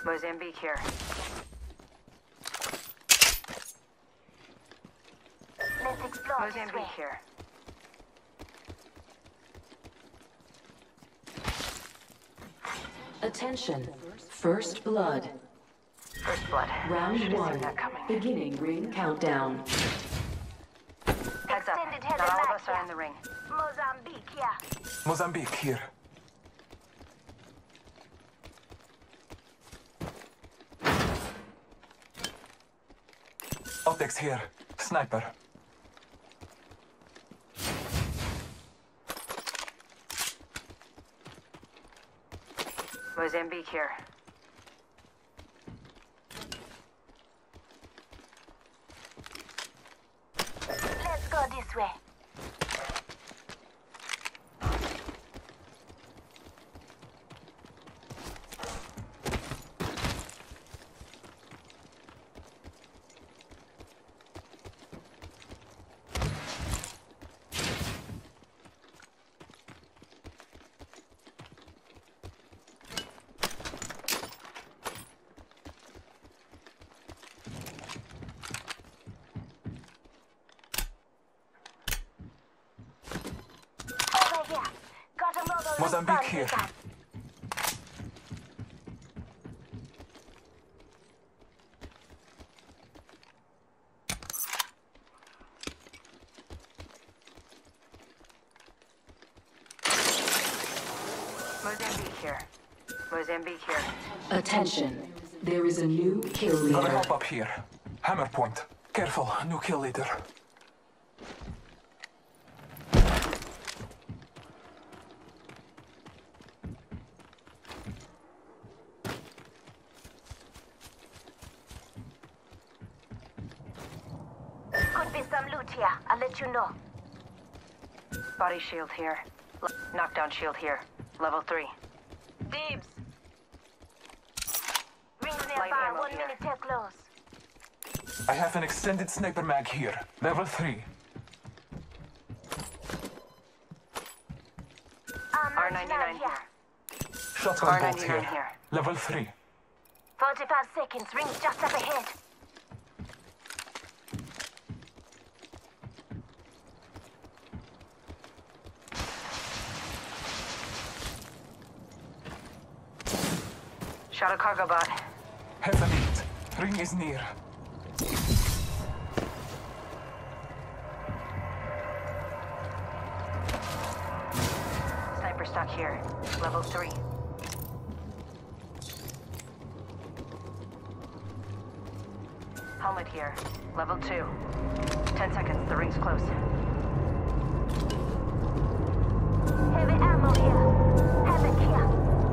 Mozambique here. Let's explore this Mozambique way. here. Attention. First blood. First blood. Round Should've seen one. that coming. Beginning ring countdown. Heads up. Extended Not header all of mag us are here. in the ring. Mozambique here. Mozambique here. Optics here. Sniper. Mozambique here. Let's go this way. Over here. Got a mobile Mozambique respawn here. beacon. Mozambique here. Mozambique here. Attention. There is a new kill Gotta leader. help up here. Hammer point. Careful, new kill leader. Could be some loot here. I'll let you know. Body shield here. Knockdown shield here. Level 3. Dibs. Rings Light nearby. ammo 1 here. minute till close. I have an extended sniper mag here. Level 3. R99 here. Shotgun bolt R99 here. here. Level 3. 45 seconds. Rings just up ahead. Shot a cargo bot. Have a beat. Ring is near. Sniper stock here. Level 3. Helmet here. Level 2. 10 seconds. The ring's close. Heavy ammo here. Havoc here.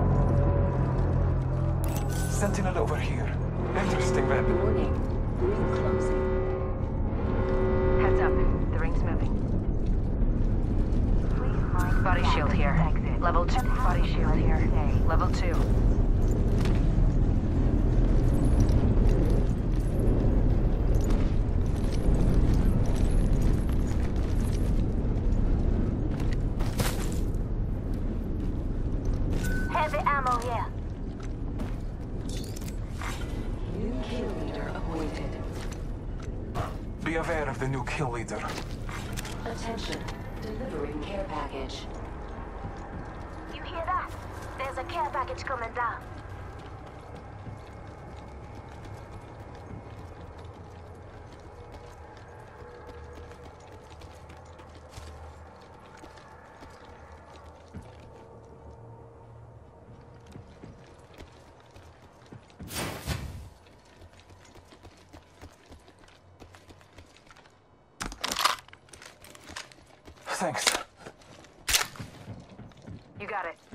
Sentinel over here. Interesting weapon. Warning. Ring closing. Heads up. The ring's moving. Body shield here. Level 2. Body shield here. Level 2. Heavy ammo here. New kill leader appointed. Be aware of the new kill leader. Attention. Delivering care package. You hear that? There's a care package coming down. Thanks. You got it.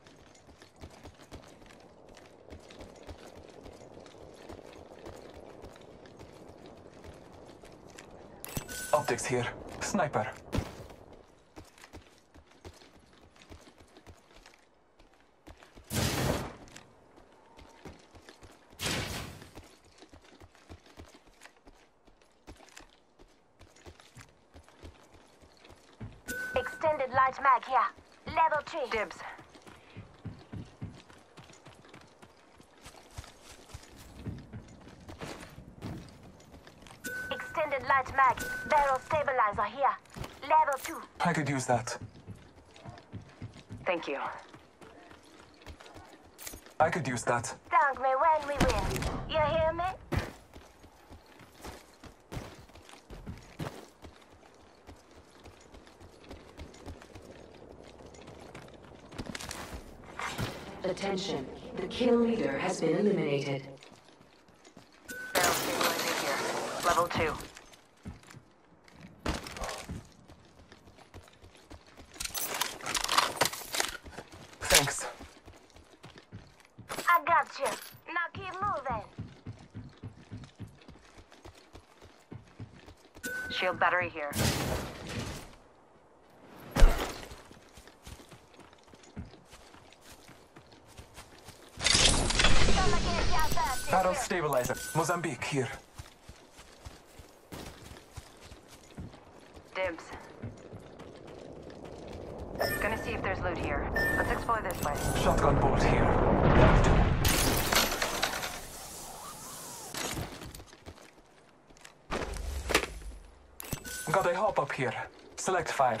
Optics here. Sniper. Extended light mag here. Level 3. Dibs. Light mag. Barrel stabilizer here. Level 2. I could use that. Thank you. I could use that. Thank me when we win. You hear me? Attention. The kill leader has been eliminated. Barrel stabilizing here. Level 2. Thanks. I got you. Now keep moving. Shield battery here. Gonna get you out there, Barrel sister. stabilizer. Mozambique here. Dibs. Gonna see if there's loot here. Let's explore this way. Shotgun bolt here. That'll do. Got a hop up here. Select file.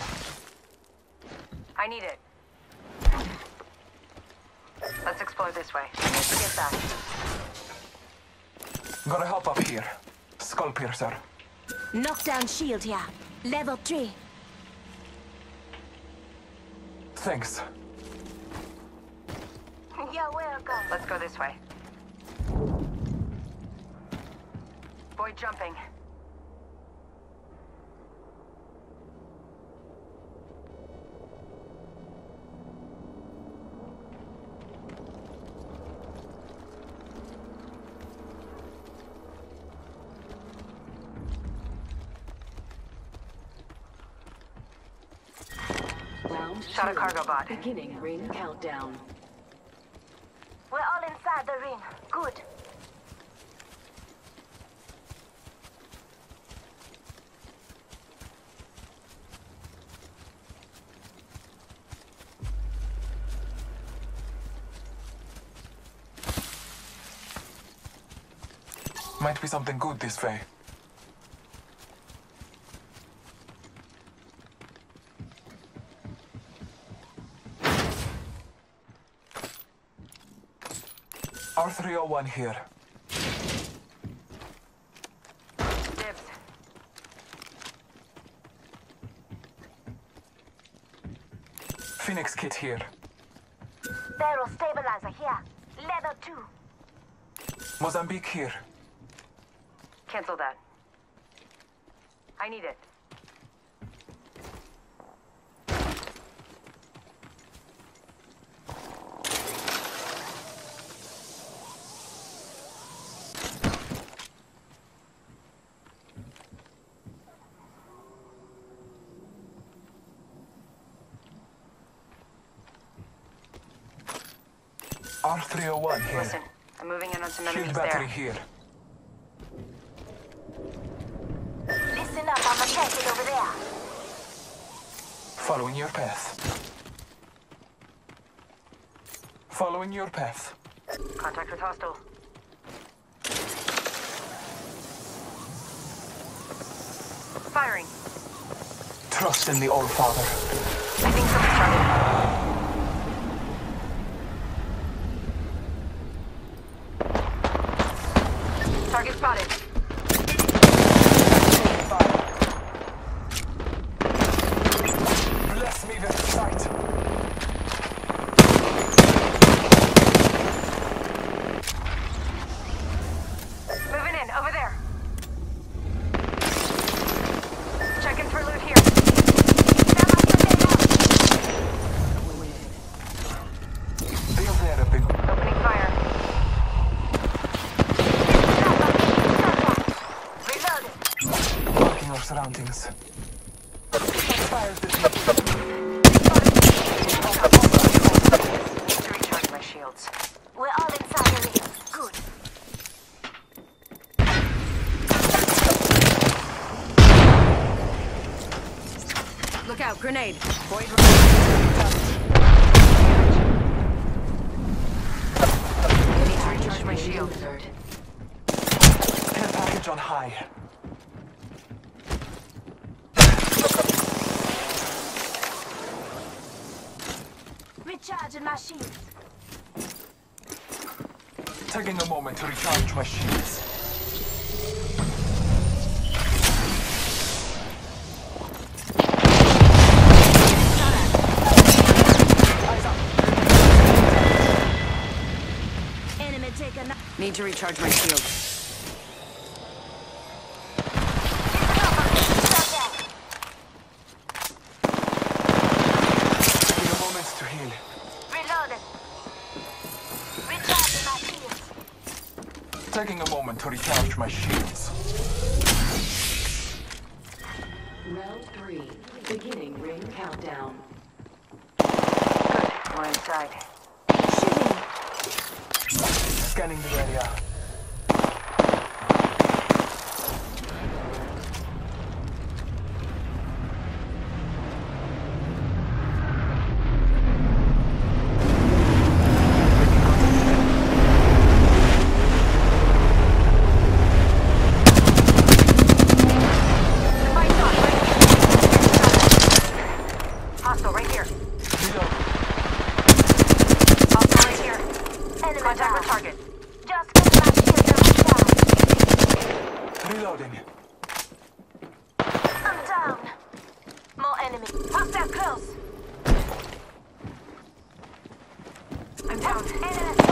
I need it. Let's explore this way. Get that. Got a hop up here. Skull piercer. Knockdown shield here. Level 3. Thanks. You're welcome. Let's go this way. Boy jumping. Round Shot a 2. cargo bot. Beginning ring countdown. We're all inside the ring. Good. Might be something good this way. R301 here. Dibs. Phoenix kit here. Barrel stabilizer here. Level 2. Mozambique here. Cancel that. I need it. R301 here. Listen, I'm moving in on some Shield enemies battery there. here. Listen up, I'm attacking over there. Following your path. Following your path. Contact with hostile. Firing. Trust in the All Father. I think something started. Target spotted. Bless me with sight. Moving in, over there. Checking for loot here. They are there, big. Opening fire. Reloaded. Marking our surroundings. Fires the team. To recharge my shields. We're all inside the ring. Good. Look out, grenade. Void. Need to recharge my shield. Delivered. Care package on high. Recharging my shields. Taking a moment to recharge my shields. Enemy taken. Need to recharge my shields. Taking a moment to heal. Reloading. Recharging my shields. Taking a moment to recharge my shields. Round 3. Beginning ring countdown. Good. We're inside. Scanning the area. Hostile right here. Reload. Hostile right here. Enemy Contact down. with target. Just getting my shields recharged. Reloading. I'm down. More enemy. Hostile close. I'm down. Enemy